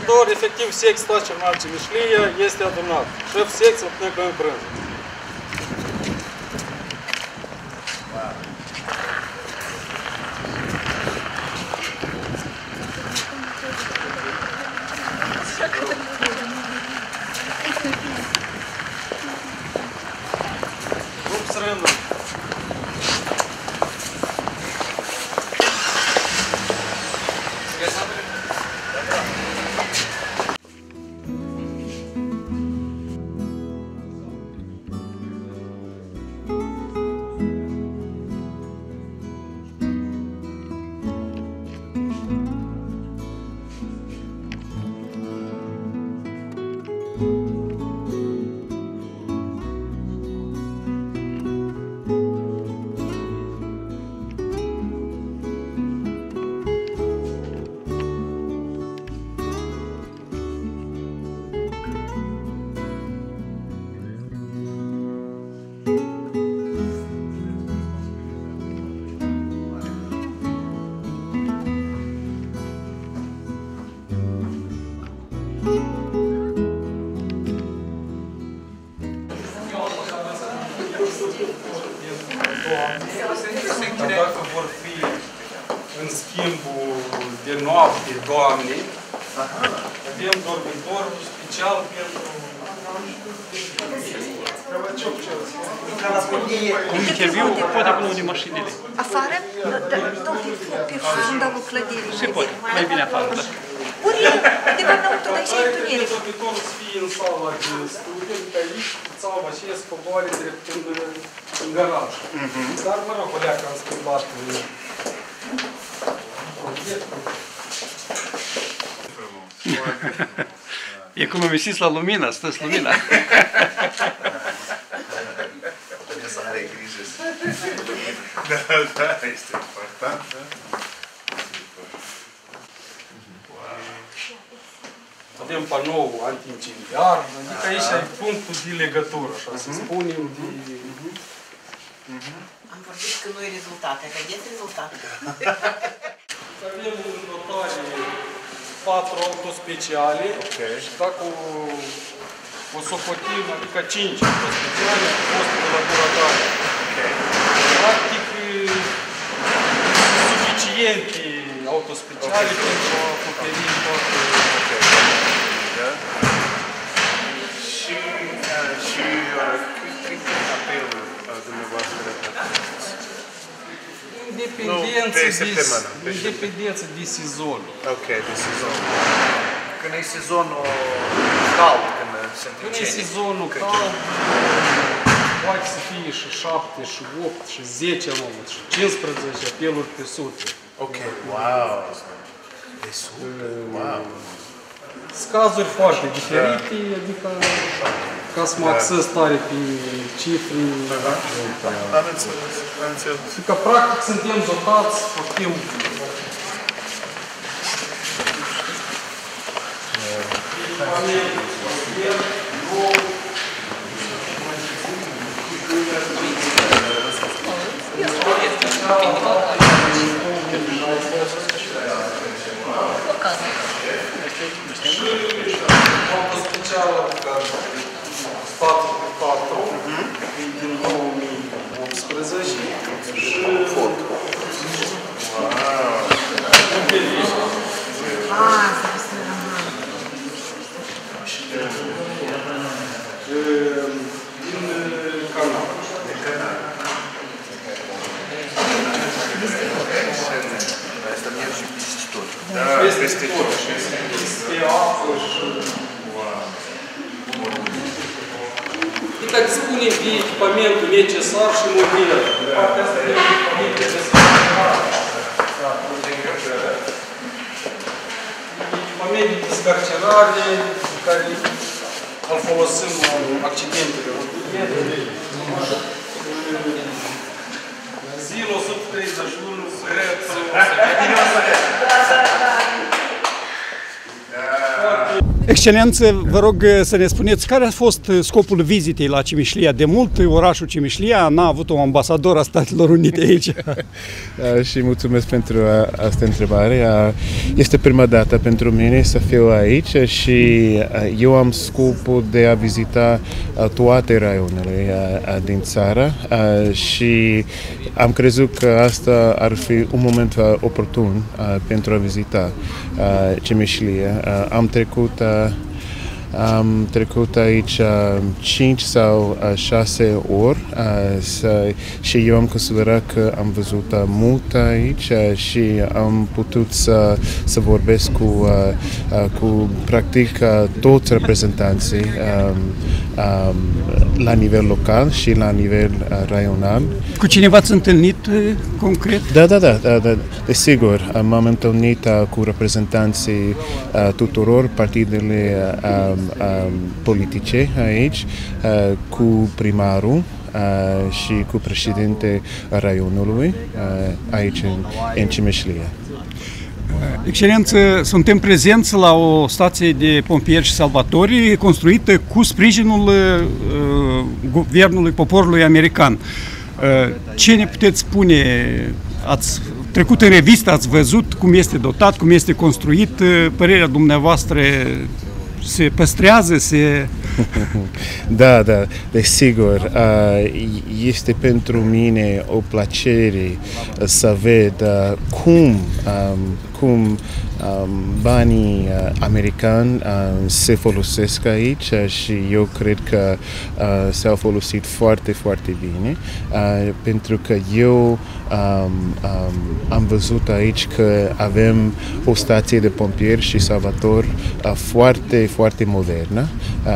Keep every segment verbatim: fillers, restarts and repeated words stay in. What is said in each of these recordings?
următor, efectiv, sex, toată ce mișlie este adunat. Șef sex, îl punem în brânză. Rup srână. Dacă vor fi în schimbul de noapte, Doamne, avem dormitor special pentru... Cum interviu poate până unde mașinile. Afară? Tot pe fundalul clădirii. Se poate, mai bine afară, da. Ori undeva înăuntru, dar și întuneric. Dormitorul să fie în sala de studiu, pe aici, țeava aceea să coboare drept în garaj. Dar, mă rog, o leacă am schimbat proiectul. Economisiți la lumină, stăți lumina. Trebuie să are grijă. Da, da, este important, da? Avem panou anti-incendiar, adică aici e punctul de legătură, așa să spunem. Am vorbit că nu e rezultate, vedeți rezultate. Avem în notare patru autospeciale și dacă o socotim, adică cinci autospeciale cu postul de laborator. Practic, suficiente autospeciale pentru a acoperi toate. Și, și cât apelul dumneavoastră reprezintă? Independență de sezon. Ok, de sezon. Când e sezonul cald, când sunt Când e incendiu. sezonul cald, poate să fie și șapte, și opt, și zece moment, și cincisprezece apeluri pe sute. Ok, wow! E super, wow! Sunt cazuri foarte diferite, adică ca să mă axez tare pe cifre. Am înțeles, am înțeles. Adică, practic, suntem dotați, facem specială patru pe patru din două mii optsprezece și fort. Ah, să Din canal. Asta merge peste tot. Da, peste tot. Peste apă și... E dacă spunem de echipamentul necesar și model. Partea asta de echipament necesar. Echipament de descarcerare care îl folosim în accidentele rutiere. Zil o sută treizeci și unu, Săreț, Excelență, vă rog să ne spuneți care a fost scopul vizitei la Cimișlia. De mult orașul Cimișlia n-a avut un ambasador a Statelor Unite aici. Și mulțumesc pentru această întrebare. Este prima dată pentru mine să fiu aici și eu am scopul de a vizita toate raionele din țară și am crezut că asta ar fi un moment oportun pentru a vizita Cimișlia. Am trecut Am trecut aici cinci sau șase ori și eu am considerat că am văzut mult aici și am putut să, să vorbesc cu, cu practic toți reprezentanții la nivel local și la nivel raional. Cu cine v-ați întâlnit concret? Da, da, da, da, da. Desigur, m-am întâlnit cu reprezentanții tuturor partidele politice aici, cu primarul și cu președinte raionului aici în, în Cimișlia. Excelență, suntem prezenți la o stație de pompieri și salvatori construită cu sprijinul uh, guvernului poporului american. Uh, ce ne puteți spune? Ați trecut în revistă, ați văzut cum este dotat, cum este construit, uh, părerea dumneavoastră se păstrează, se... Da, da, desigur. Este pentru mine o plăcere să ved cum, cum banii americani se folosesc aici și eu cred că s-au folosit foarte, foarte bine, pentru că eu am văzut aici că avem o stație de pompieri și salvatori foarte, foarte modernă,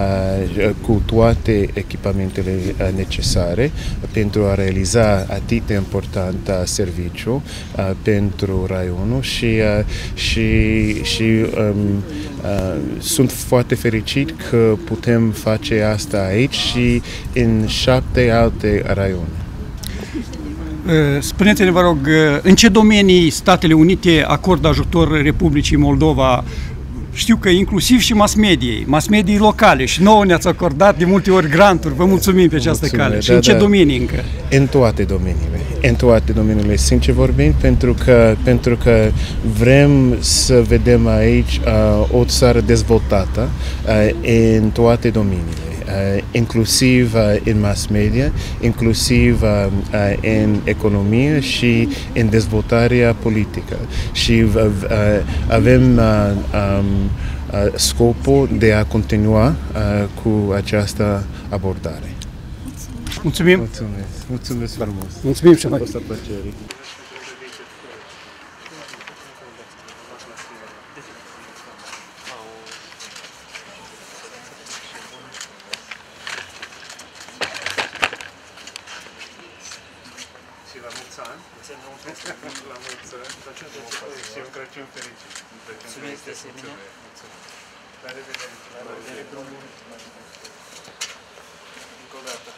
cu toate echipamentele necesare pentru a realiza atât de important serviciu pentru raionul și, și, și um, uh, sunt foarte fericit că putem face asta aici și în șapte alte raione. Spuneți-ne, vă rog, în ce domenii Statele Unite acordă ajutor Republicii Moldova? Știu că inclusiv și mass mediei, mass mediei locale, și nouă ne-ați acordat de multe ori granturi, vă mulțumim pe această mulțumim, cale. Da, și în ce da. domenii încă? În toate domeniile, în toate domeniile, sincer vorbind, pentru că, pentru că vrem să vedem aici uh, o țară dezvoltată uh, în toate domeniile. Uh, inclusiv uh, în mass media, inclusiv uh, uh, în economie și în dezvoltarea politică. Și uh, uh, avem uh, um, uh, scopul de a continua uh, cu această abordare. Mulțumim! Mulțumesc! Mulțumesc frumos! Mulțumim și noi! Și la mulți ani, la mulți ani, și un Crăciun fericit. Mulțumesc de asemenea. La revedere. La revedere. Încă o dată.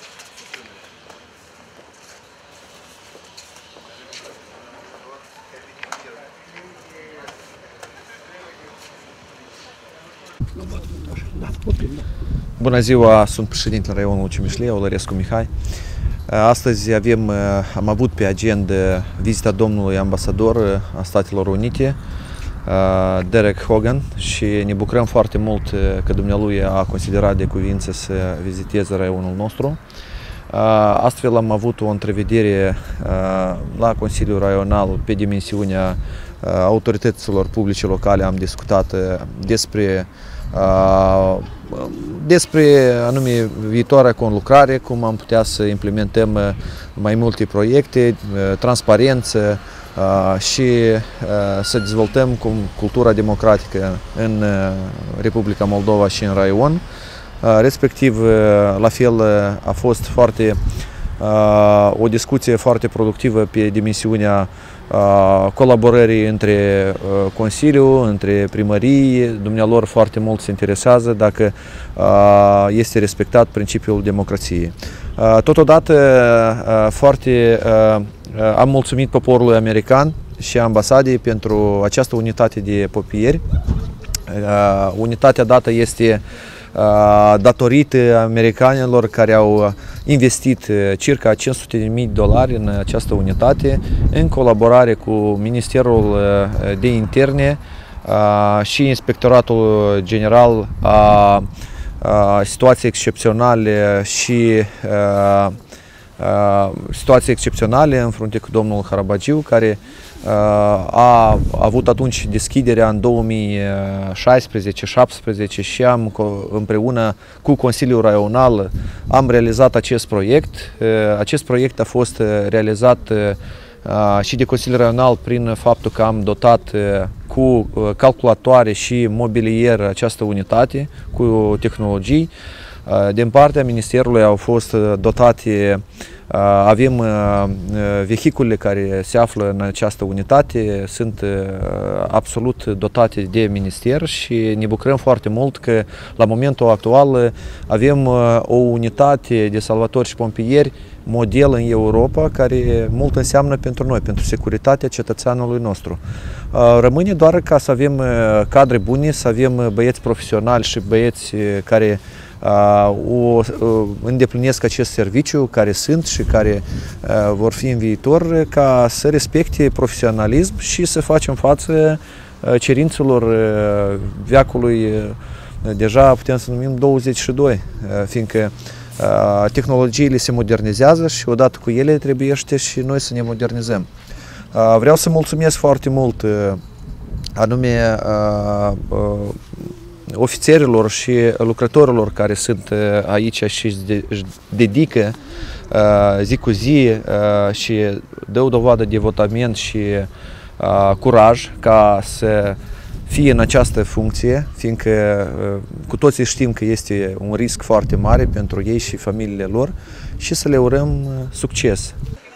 Bună ziua, sunt președintele raionului Cimișlia, Olărescu Mihai. Astăzi avem, am avut pe agenda vizita domnului ambasador a Statelor Unite, Derek Hogan, și ne bucurăm foarte mult că dumnealui a considerat de cuvință să viziteze raionul nostru. Astfel am avut o întrevedere la Consiliul Raional pe dimensiunea autorităților publice locale. Am discutat despre despre anume viitoarea conlucrare, cum am putea să implementăm mai multe proiecte, transparență și să dezvoltăm cultura democratică în Republica Moldova și în raion. Respectiv, la fel, a fost foarte o discuție foarte productivă pe dimensiunea colaborării între Consiliu, între primării. Dumnealor foarte mult se interesează dacă este respectat principiul democrației. Totodată, foarte am mulțumit poporului american și ambasadei pentru această unitate de pompieri Unitatea dată este datorită americanilor care au investit circa cinci sute de mii de dolari în această unitate în colaborare cu Ministerul de Interne și Inspectoratul General a situații excepționale și situații excepționale în frunte cu domnul Harabagiu, care a avut atunci deschiderea în două mii șaisprezece șaptesprezece și am împreună cu Consiliul Raional am realizat acest proiect. Acest proiect a fost realizat și de Consiliul Raional prin faptul că am dotat cu calculatoare și mobilier această unitate cu tehnologii. Din partea Ministerului au fost dotate, avem vehiculele care se află în această unitate, sunt absolut dotate de minister și ne bucurăm foarte mult că la momentul actual avem o unitate de salvatori și pompieri model în Europa, care mult înseamnă pentru noi, pentru securitatea cetățeanului nostru. Rămâne doar ca să avem cadre bune, să avem băieți profesionali și băieți care o îndeplinesc acest serviciu, care sunt și care vor fi în viitor, ca să respecte profesionalism și să facem față cerințelor veacului, deja putem să numim douăzeci și doi, fiindcă tehnologiile se modernizează și odată cu ele trebuiește și noi să ne modernizăm. Vreau să mulțumesc foarte mult anume ofițerilor și lucrătorilor care sunt aici și își dedică zi cu zi și dau dovadă de devotament și curaj ca să fie în această funcție, fiindcă cu toții știm că este un risc foarte mare pentru ei și familiile lor, și să le urăm succes.